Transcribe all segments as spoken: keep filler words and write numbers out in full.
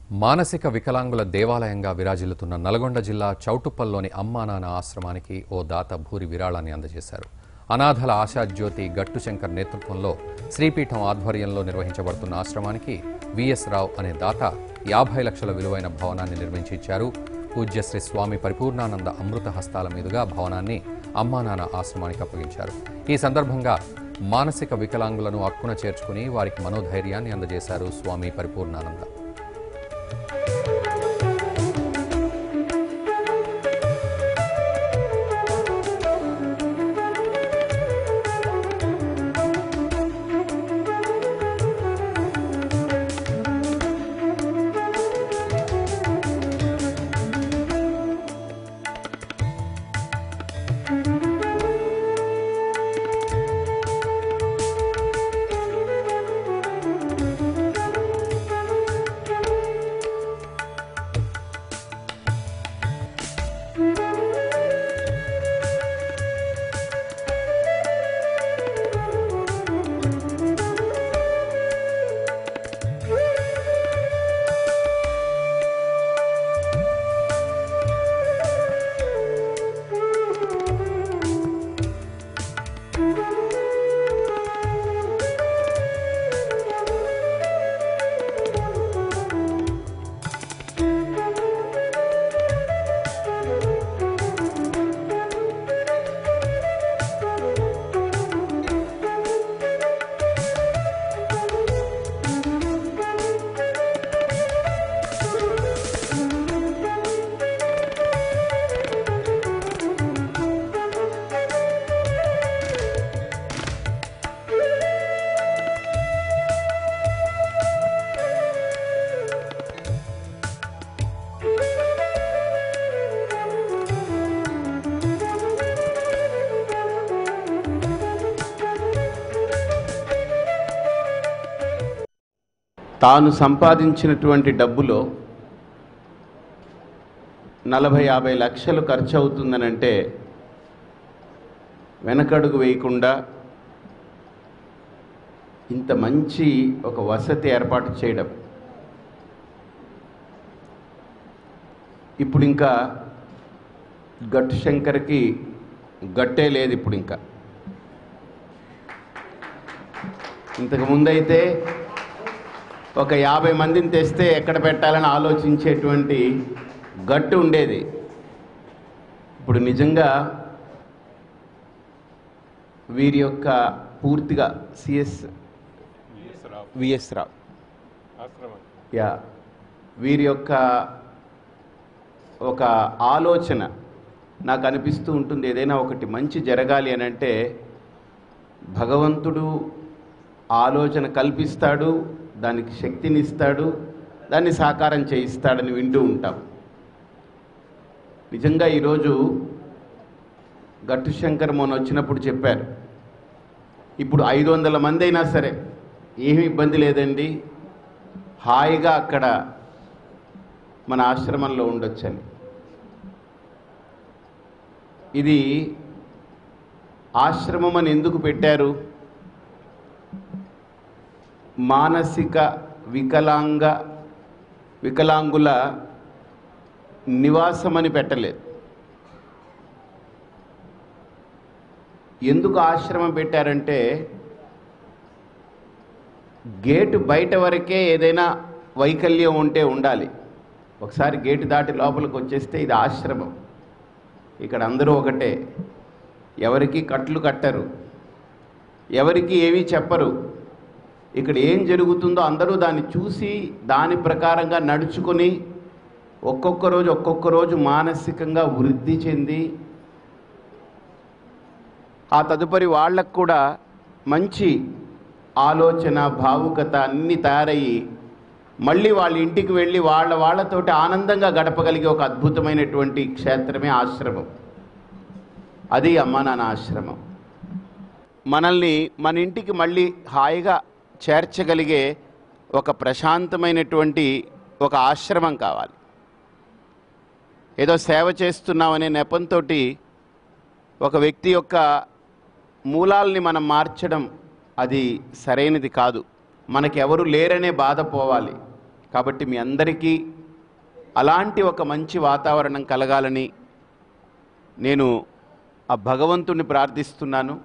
మానసిక వికలాంగుల దేవాలయంగా విరాజిల్లుతున్న నల్గొండ జిల్లా చౌటుప్పల్లోని అమ్మానాన్న ఆశ్రమానికి ఓ దాత భూరి విరాళాన్ని అందజేశారు. అనాథల ఆశాజ్యోతి గట్టు శంకర్ నేతృత్వంలో శ్రీపీఠం ఆధ్వర్యంలో నిర్వహించబడుతున్న ఆశ్రమానికి విఎస్ రావు అనే దాత యాభై లక్షల విలువైన భవనాన్ని నిర్మించి ఇచ్చారు. పూజ్యశ్రీ స్వామి పరిపూర్ణానంద అమృత హస్తాల మీదుగా భవనాన్ని అమ్మానాన్న ఆశ్రమానికి అప్పగించారు. ఈ సందర్భంగా మానసిక వికలాంగులను అక్కున చేర్చుకుని వారికి మనోధైర్యాన్ని అందజేశారు స్వామి పరిపూర్ణానంద. తాను సంపాదించినటువంటి డబ్బులో నలభై యాభై లక్షలు ఖర్చు అవుతుందనంటే వెనకడుగు వేయకుండా ఇంత మంచి ఒక వసతి ఏర్పాటు చేయడం. ఇప్పుడు ఇంకా గట్టు శంకర్కి గట్టే లేదు. ఇప్పుడు ఇంకా ఇంతకు ముందైతే ఒక యాభై మందిని తెస్తే ఎక్కడ పెట్టాలని ఆలోచించేటువంటి గట్టు ఉండేది. ఇప్పుడు నిజంగా వీరి యొక్క పూర్తిగా సిఎస్ విఎస్ రావు యా వీరి యొక్క ఒక ఆలోచన నాకు అనిపిస్తూ ఉంటుంది. ఏదైనా ఒకటి మంచి జరగాలి అని అంటే భగవంతుడు ఆలోచన కల్పిస్తాడు, దానికి శక్తిని ఇస్తాడు, దాన్ని సాకారం చేయిస్తాడని వింటూ ఉంటాం. నిజంగా ఈరోజు గట్టు శంకర్ మొన్న వచ్చినప్పుడు చెప్పారు, ఇప్పుడు ఐదు వందల మంది అయినా సరే ఏమీ ఇబ్బంది లేదండి, హాయిగా అక్కడ మన ఆశ్రమంలో ఉండొచ్చని. ఇది ఆశ్రమం అని ఎందుకు పెట్టారు? మానసిక వికలాంగ వికలాంగుల నివాసమని పెట్టలేదు. ఎందుకు ఆశ్రమం పెట్టారంటే గేటు బయట వరకే ఏదైనా వైకల్యం ఉంటే ఉండాలి. ఒకసారి గేటు దాటి లోపలికి వచ్చేస్తే ఇది ఆశ్రమం, ఇక్కడ అందరూ ఒకటే, ఎవరికి కట్లు కట్టరు, ఎవరికి ఏమీ చెప్పరు. ఇక్కడ ఏం జరుగుతుందో అందరూ దాన్ని చూసి దాని ప్రకారంగా నడుచుకొని ఒక్కొక్క రోజు ఒక్కొక్క రోజు మానసికంగా వృద్ధి చెంది ఆ తదుపరి వాళ్ళకు కూడా మంచి ఆలోచన భావుకత అన్నీ తయారయ్యి మళ్ళీ వాళ్ళ ఇంటికి వెళ్ళి వాళ్ళ వాళ్ళతోటి ఆనందంగా గడపగలిగే ఒక అద్భుతమైనటువంటి క్షేత్రమే ఆశ్రమం. అది అమ్మానాన్న ఆశ్రమం. మనల్ని మన ఇంటికి మళ్ళీ హాయిగా చేర్చగలిగే ఒక ప్రశాంతమైనటువంటి ఒక ఆశ్రమం కావాలి. ఏదో సేవ చేస్తున్నామనే నెపంతో ఒక వ్యక్తి యొక్క మూలాల్ని మనం మార్చడం అది సరైనది కాదు. మనకి ఎవరు లేరనే బాధ పోవాలి. కాబట్టి మీ అందరికీ అలాంటి ఒక మంచి వాతావరణం కలగాలని నేను ఆ భగవంతుని ప్రార్థిస్తున్నాను.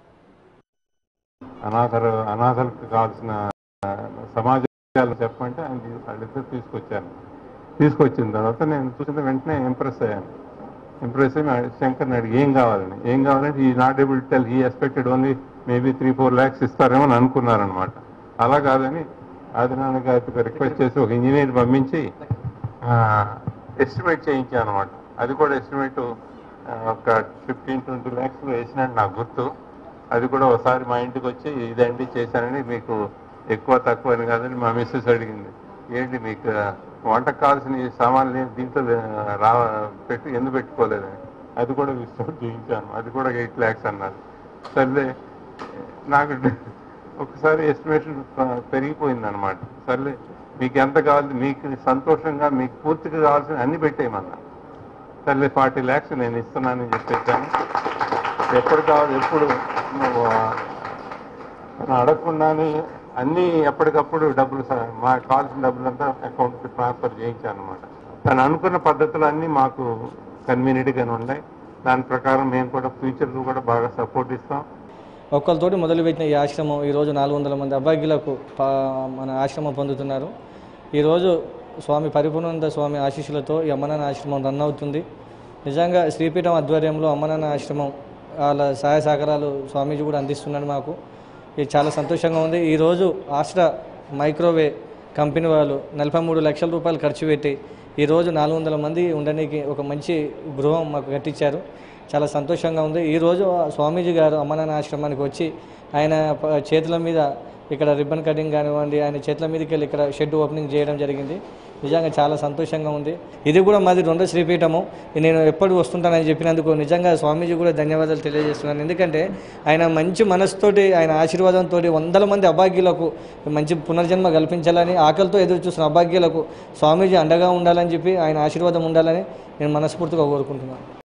అనాథలు అనాథలకు కావాల్సిన సమాజాలు చెప్పమంటే ఆయన వాళ్ళిద్దరు తీసుకొచ్చాను. తీసుకొచ్చిన తర్వాత నేను చూసిన వెంటనే ఇంప్రెస్ అయ్యాను. ఇంప్రెస్ అయ్యి శంకర్ని అడిగి ఏం కావాలని ఏం కావాలంటే ఈ not able tell he expected only maybe three four lakhs ఇస్తారేమో అని అనుకున్నారనమాట. అలా కాదని ఆదినారాయణ గారికి రిక్వెస్ట్ చేసి ఒక ఇంజనీర్ పంపించి ఎస్టిమేట్ చేయించాను అనమాట. అది కూడా ఎస్టిమేట్ ఒక ఫిఫ్టీన్ ట్వంటీ ల్యాక్స్లో వేసినట్టు నాకు గుర్తు. అది కూడా ఒకసారి మా ఇంటికి వచ్చి ఇదండి చేశానని, మీకు ఎక్కువ తక్కువ అని కాదని మా మిస్సెస్ అడిగింది. ఏంటి మీకు వంటకు కావాల్సిన సామాన్లు దీంట్లో రా పెట్టి ఎందుకు పెట్టుకోలేదని. అది కూడా విస్తృతి చూపించాను. అది కూడా ఎయిట్ ల్యాక్స్ అన్నారు. సర్లే నాకు ఒకసారి ఎస్టిమేషన్ పెరిగిపోయింది అనమాట. సర్లే మీకు ఎంత కావాలి, మీకు సంతోషంగా మీకు పూర్తిగా కావాల్సిన అన్ని పెట్టేయమన్నా. సర్లే ఫార్టీ ల్యాక్స్ నేను ఇస్తున్నానని చెప్పేసాను. ఎప్పుడు కావాలి ఎప్పుడు అడగకుండానే అన్నీ ఎప్పటికప్పుడు డబ్బులు మాకు కావాల్సిన డబ్బులంతా అకౌంట్కి ట్రాన్స్ఫర్ చేయించాను అనమాట. తను అనుకున్న పద్ధతులు అన్నీ మాకు కన్వీనియంట్గానే ఉన్నాయి. దాని ప్రకారం మేము కూడా ఫ్యూచర్లో కూడా బాగా సపోర్ట్ ఇస్తాం. ఒక్కరితోటి మొదలుపెట్టిన ఈ ఆశ్రమం ఈరోజు నాలుగు వందల మంది అభాగ్యులకు మన ఆశ్రమం పొందుతున్నారు. ఈరోజు స్వామి పరిపూర్ణానంద స్వామి ఆశీస్సులతో ఈ అమ్మనాన్న ఆశ్రమం రన్ అవుతుంది. నిజంగా శ్రీపీఠం ఆధ్వర్యంలో అమ్మనాన్న ఆశ్రమం వాళ్ళ సహాయ సహకారాలు స్వామీజీ కూడా అందిస్తున్నాడు మాకు. ఇది చాలా సంతోషంగా ఉంది. ఈరోజు ఆస్ట్రా మైక్రోవేవ్ కంపెనీ వాళ్ళు నలభై మూడు లక్షల రూపాయలు ఖర్చు పెట్టి ఈరోజు నాలుగు వందల మంది ఉండడానికి ఒక మంచి గృహం మాకు కట్టించారు. చాలా సంతోషంగా ఉంది. ఈరోజు స్వామీజీ గారు అమ్మనాన్న ఆశ్రమానికి వచ్చి ఆయన చేతుల మీద ఇక్కడ రిబ్బన్ కటింగ్ కానివ్వండి, ఆయన చేతుల మీదకి వెళ్ళి ఇక్కడ షెడ్ ఓపెనింగ్ చేయడం జరిగింది. నిజంగా చాలా సంతోషంగా ఉంది. ఇది కూడా మాది రెండో శ్రీపీఠము. నేను ఎప్పుడు వస్తుంటానని చెప్పినందుకు నిజంగా స్వామీజీ కూడా ధన్యవాదాలు తెలియజేస్తున్నాను. ఎందుకంటే ఆయన మంచి మనసుతోటి ఆయన ఆశీర్వాదంతో వందల మంది అభాగ్యులకు మంచి పునర్జన్మ కల్పించాలని, ఆకలితో ఎదురు చూసిన అభాగ్యులకు స్వామీజీ అండగా ఉండాలని చెప్పి ఆయన ఆశీర్వాదం ఉండాలని నేను మనస్ఫూర్తిగా కోరుకుంటున్నాను.